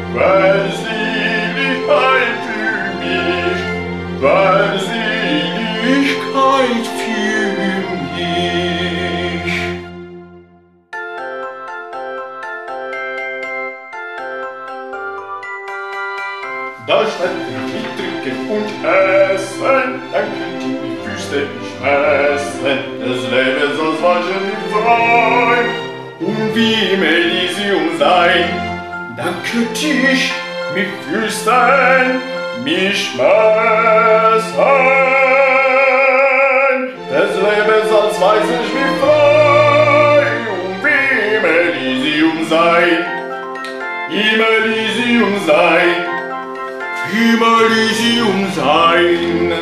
weil Seligkeit für mich, weil Seligkeit für mich. Da stand ich mit Trinken und Essen, dann könnt ihr die Füße nicht messen, das Leben soll waschen wie frei, und wie im Elysium sein, dann könnt ich mit Füßen mich messen, das Leben soll waschen wie frei, und wie im Elysium sein, im Elysium sein. Im Elysium sein.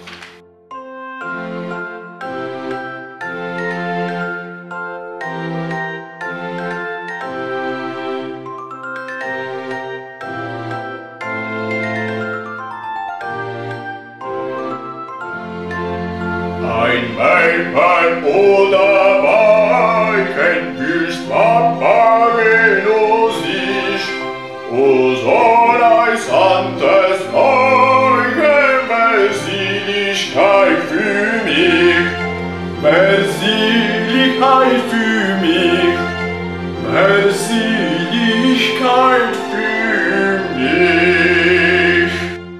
Ein Weiblein oder Weibchen büßt Papageno sich, o soll eis Santes Neue, Seligkeit für mich, Seligkeit für mich, Seligkeit für mich.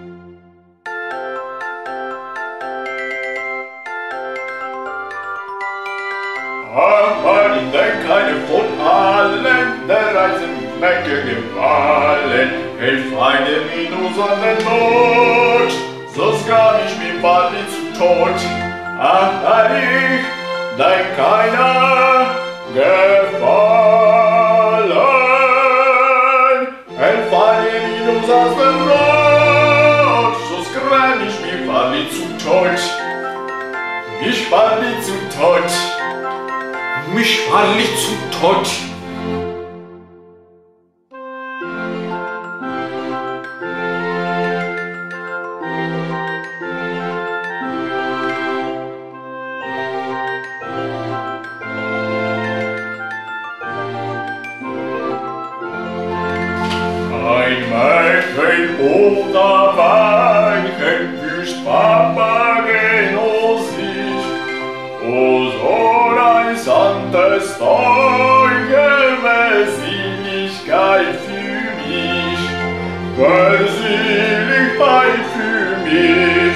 Aber ich denk keine von allen, der Reisen mit Mecke gefallen, helf einem in unserer Not, sonst gar nicht mir bald zu Tod. Ach, ich denk keiner gefallen, helf einem in unserer Not, sonst gar nicht mir bald zu Tod. Ich fall nicht zu Tod. Mich fall nicht zu Tod. Ein Mädchen oder Weibchen büßt Papageno sich, o soll ein santes Neue, Seligkeit für mich, Seligkeit für mich,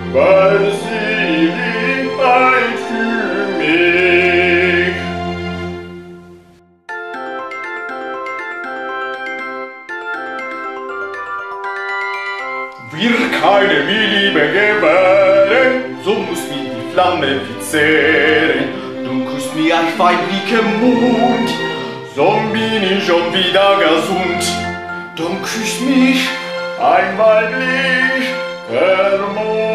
Seligkeit für mich. Wir keine Liebe gewähren, so muss mir die Flamme verzehren. Du küsst mir ein weiblicher Mund, so bin ich schon wieder gesund. Du küsst mich ein weiblicher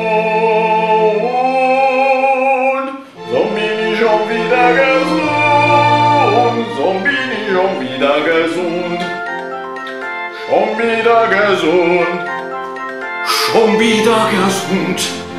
Mund, so bin ich schon wieder gesund, so bin ich schon wieder gesund, schon wieder gesund. Schon wieder gesund.